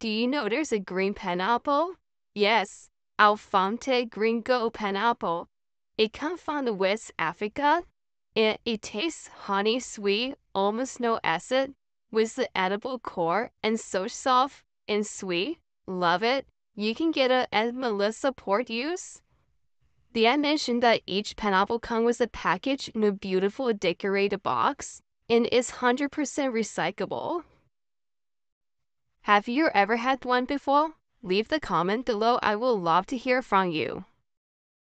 Do you know there's a green pineapple? Yes, Elfante Green Pineapple. It comes from the West Africa, and it tastes honey sweet, almost no acid, with the edible core and so soft and sweet. Love it. You can get it at Melissa Port use. Did I mention that each pineapple comes with a package in a beautiful decorated box and is 100% recyclable? Have you ever had one before? Leave the comment below. I would love to hear from you.